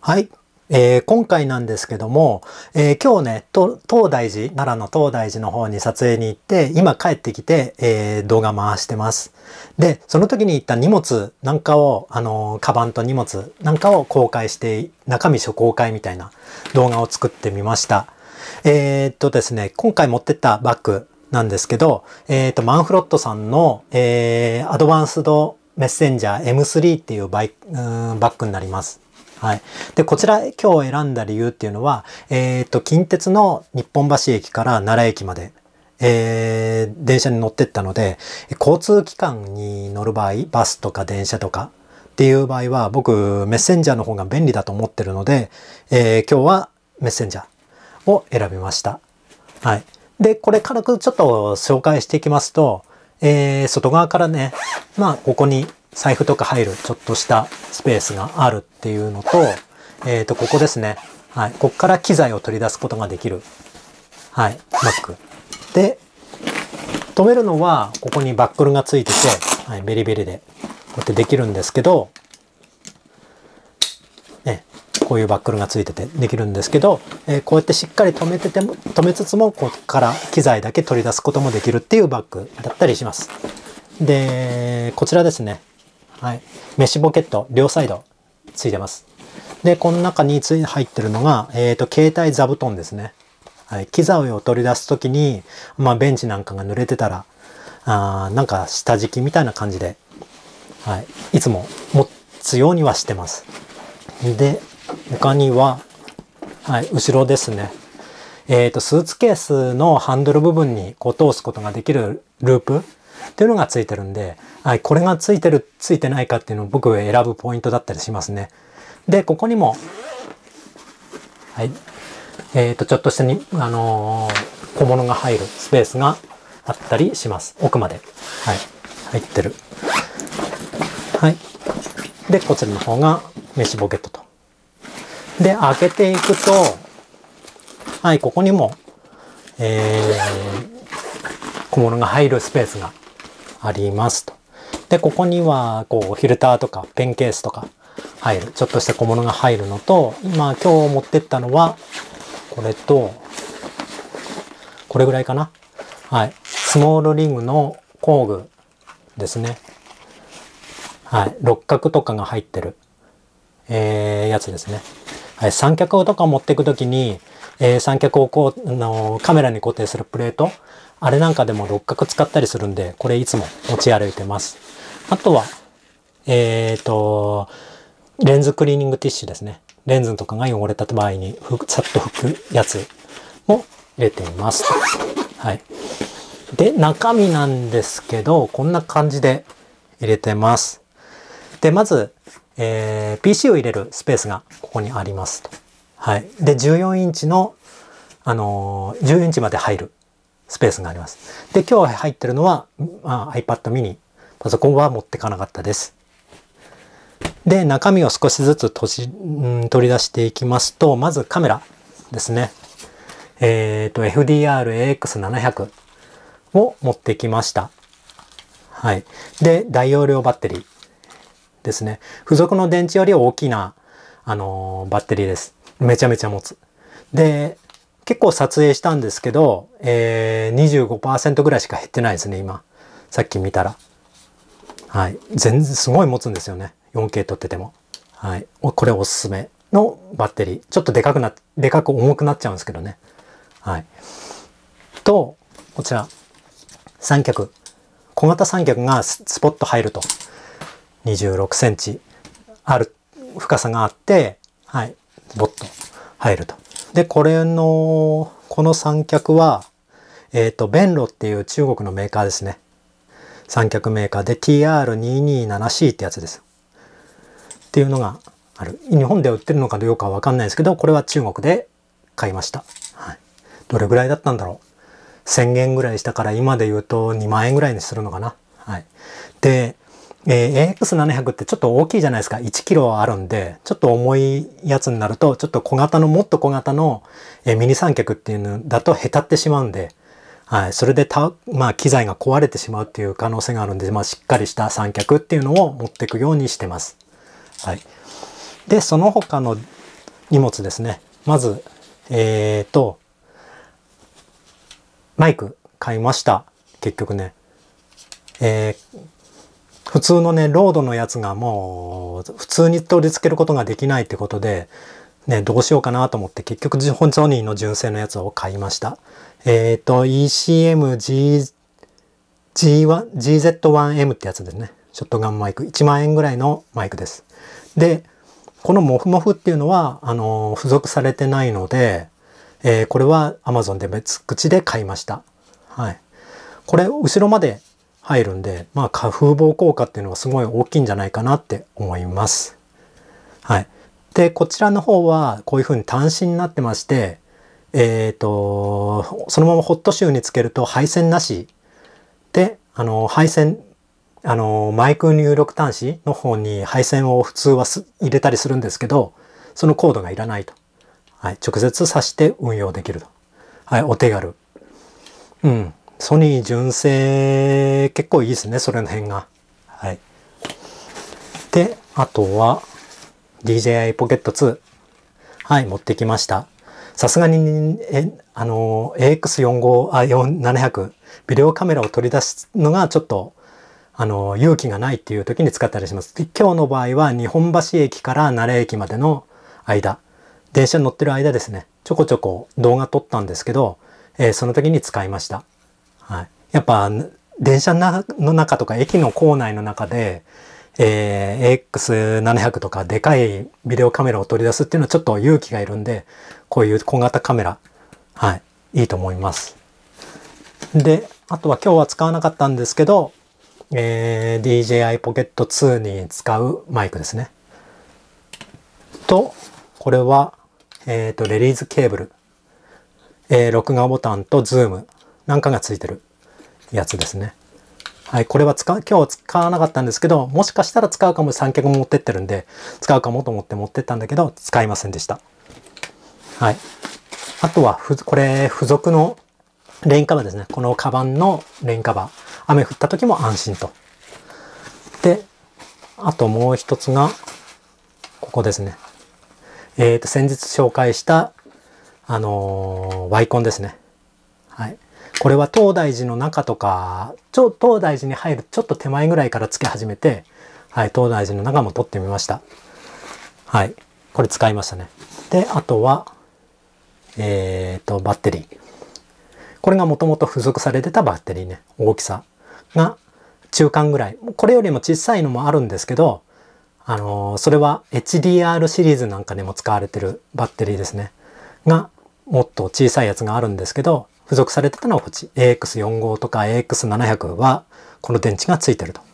はい。今回なんですけども、今日ね、東大寺、奈良の東大寺の方に撮影に行って、今帰ってきて、動画回してます。で、その時に行った荷物なんかを、カバンと荷物なんかを公開して、中身初公開みたいな動画を作ってみました。ですね、今回持ってったバッグなんですけど、マンフロットさんの、アドバンスドメッセンジャー M3 っていうバッグになります。はい。で、こちら今日選んだ理由っていうのは、近鉄の日本橋駅から奈良駅まで、電車に乗ってったので、交通機関に乗る場合、バスとか電車とかっていう場合は、僕、メッセンジャーの方が便利だと思ってるので、今日はメッセンジャーを選びました。はい。で、これ軽くちょっと紹介していきますと、外側からね、まあ、ここに財布とか入るちょっとしたスペースがあるっていうのと、ここですね。はい。ここから機材を取り出すことができる。はい。バッグ。で、止めるのは、ここにバックルがついてて、はい。ベリベリで、こうやってできるんですけど、ね、こういうバックルがついててできるんですけど、こうやってしっかり止めつつも、ここから機材だけ取り出すこともできるっていうバッグだったりします。で、こちらですね。はい。メッシュポケット、両サイドついてます。で、この中に入ってるのが、携帯座布団ですね。はい。機材を取り出すときに、まあ、ベンチなんかが濡れてたら、なんか下敷きみたいな感じで、はい。いつも持つようにはしてます。で、他には、はい、後ろですね。スーツケースのハンドル部分にこう通すことができるループっていうのがついてるんで、はい、これがついてないかっていうのを僕が選ぶポイントだったりしますね。で、ここにも、はい、ちょっとしたに、小物が入るスペースがあったりします。奥まで、はい、入ってる。はい。で、こちらの方がメッシュポケットと。で、開けていくと、はい、ここにも、小物が入るスペースがありますと。で、ここには、こう、フィルターとかペンケースとか入る、ちょっとした小物が入るのと、今持ってったのは、これと、これぐらいかな。はい。スモールリングの工具ですね。はい。六角とかが入ってる、やつですね。はい。三脚とか持っていくときに、三脚をこう、カメラに固定するプレート、あれなんかでも六角使ったりするんで、これいつも持ち歩いてます。あとは、レンズクリーニングティッシュですね。レンズとかが汚れた場合にさっと拭くやつも入れています。はい。で、中身なんですけど、こんな感じで入れてます。で、まず、PC を入れるスペースがここにありますと。はい。で、14インチの、10インチまで入るスペースがあります。で、今日入ってるのは、iPad mini。パソコンは持ってかなかったです。で、中身を少しずつ取り出していきますと、まずカメラですね。FDR-AX700 を持ってきました。はい。で、大容量バッテリーですね。付属の電池より大きな、バッテリーです。めちゃめちゃ持つ。で、結構撮影したんですけど、25% ぐらいしか減ってないですね、今。さっき見たら。はい。全然すごい持つんですよね。4K 撮ってても。はい。これおすすめのバッテリー。ちょっとでかく重くなっちゃうんですけどね。はい。と、こちら。三脚。小型三脚がスポッと入ると。26センチある深さがあって、はい。ボッと入ると。で、この三脚は、ベンロっていう中国のメーカーですね。三脚メーカーで TR227C ってやつです。っていうのがある。日本で売ってるのかどうかはわかんないですけど、これは中国で買いました。はい。どれぐらいだったんだろう。1000円ぐらいしたから今で言うと2万円ぐらいにするのかな。はい。で、AX700 ってちょっと大きいじゃないですか。1キロあるんで、ちょっと重いやつになると、ちょっともっと小型の、ミニ三脚っていうのだとへたってしまうんで、はい。それでまあ、機材が壊れてしまうっていう可能性があるんで、まあ、しっかりした三脚っていうのを持っていくようにしてます。はい。で、その他の荷物ですね。まず、マイク買いました。結局ね。普通のね、ロードのやつがもう、普通に取り付けることができないってことで、ね、どうしようかなと思って、結局、ソニーの純正のやつを買いました。GZ1M ってやつですね。ショットガンマイク。1万円ぐらいのマイクです。で、このモフモフっていうのは、付属されてないので、これは Amazon で別口で買いました。はい。これ、後ろまで入るんで、まあ、風防効果っていうのはすごい大きいんじゃないかなって思います。はい。で、こちらの方は、こういう風に端子になってまして、そのままホットシューにつけると配線なしで、配線、マイク入力端子の方に配線を普通は入れたりするんですけど、そのコードがいらないと。はい。直接挿して運用できると。はい。お手軽。うん。ソニー純正結構いいですね。それの辺が。はい。で、あとは DJI Pocket 2。はい。持ってきました。さすがに、AX700、ビデオカメラを取り出すのがちょっと、勇気がないっていう時に使ったりします。今日の場合は日本橋駅から奈良駅までの間、電車に乗ってる間ですね、ちょこちょこ動画撮ったんですけど、その時に使いました。はい。やっぱ、電車の中とか駅の構内の中で、AX700 とかでかいビデオカメラを取り出すっていうのはちょっと勇気がいるんで、こういう小型カメラ、はい、いいと思います。で、あとは今日は使わなかったんですけど、DJI Pocket 2に使うマイクですね。と、これは、レリーズケーブル、録画ボタンとズームなんかがついてるやつですね。はい、これは今日使わなかったんですけど、もしかしたら使うかも、三脚も持ってってるんで、使うかもと思って持ってったんだけど、使いませんでした。はい。あとは、これ、付属のレインカバーですね。このカバンのレインカバー。雨降った時も安心と。で、あともう一つが、ここですね。先日紹介した、ワイコンですね。はい。これは東大寺の中とか、東大寺に入るちょっと手前ぐらいからつけ始めて、はい、東大寺の中も撮ってみました。はい。これ使いましたね。で、あとは、バッテリー。これがもともと付属されてたバッテリーね。大きさが中間ぐらい。これよりも小さいのもあるんですけど、それは HDR シリーズなんかでも使われてるバッテリーですね。が、もっと小さいやつがあるんですけど、付属されてたのはこっち。AX45 とか AX700 はこの電池がついてると。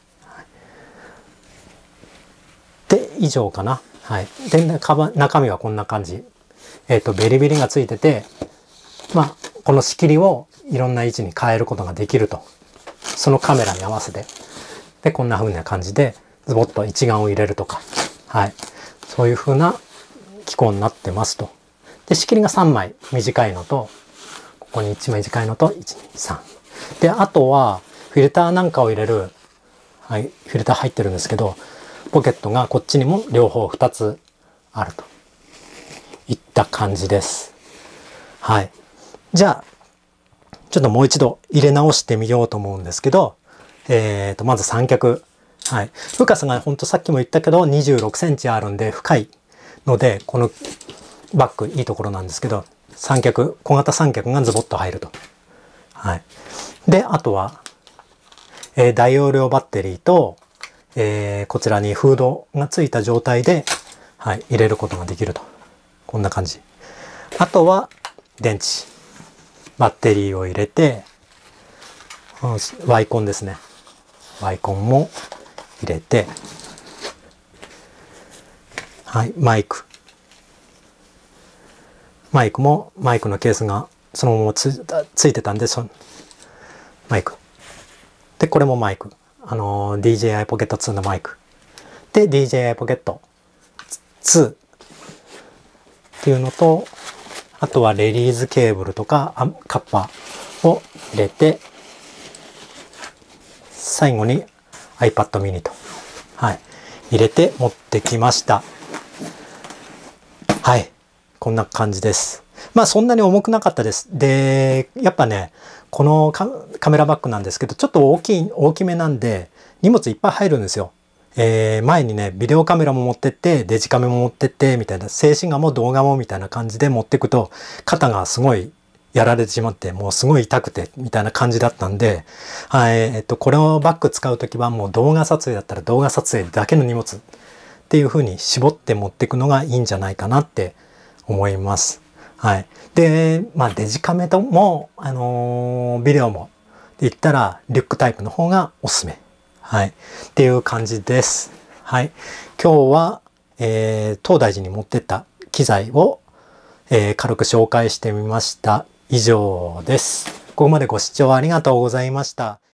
で、以上かな。はい。で、中身はこんな感じ。ベリベリがついてて、まあ、この仕切りをいろんな位置に変えることができると。そのカメラに合わせて。で、こんな風な感じで、ズボッと一眼を入れるとか。はい。そういう風な機構になってますと。で、仕切りが3枚短いのと、ここに1枚短いのと、1、2、3。で、あとは、フィルターなんかを入れる、はい、フィルター入ってるんですけど、ポケットがこっちにも両方2つあるといった感じです。はい。じゃあ、ちょっともう一度入れ直してみようと思うんですけど、まず三脚。はい。深さがほんとさっきも言ったけど、26センチあるんで深いので、このバッグいいところなんですけど、三脚、小型三脚がズボッと入ると。はい。で、あとは、大容量バッテリーと、こちらにフードがついた状態で、はい、入れることができると。こんな感じ。あとは、電池。バッテリーを入れて、ワイコンですね。ワイコンも入れて、はい、マイク。マイクも、マイクのケースがそのままついてたんで、マイク。で、これもマイク。DJI Pocket 2のマイク。で、DJI Pocket 2っていうのと、あとはレリーズケーブルとかカッパを入れて、最後に iPad mini と、はい、入れて持ってきました。 はい。こんな感じです。まあそんなに重くなかったです。で、やっぱね、このカメラバッグなんですけど、ちょっと大きめなんで、荷物いっぱい入るんですよ。前にね、ビデオカメラも持ってって、デジカメも持ってって、みたいな、静止画も動画もみたいな感じで持っていくと、肩がすごいやられてしまって、もうすごい痛くて、みたいな感じだったんで、はい、これをバッグ使うときはもう動画撮影だったら動画撮影だけの荷物っていう風に絞って持っていくのがいいんじゃないかなって思います。はい。で、まあデジカメとも、ビデオもで言ったらリュックタイプの方がおすすめ。はい。っていう感じです。はい。今日は、東大寺に持ってった機材を、軽く紹介してみました。以上です。ここまでご視聴ありがとうございました。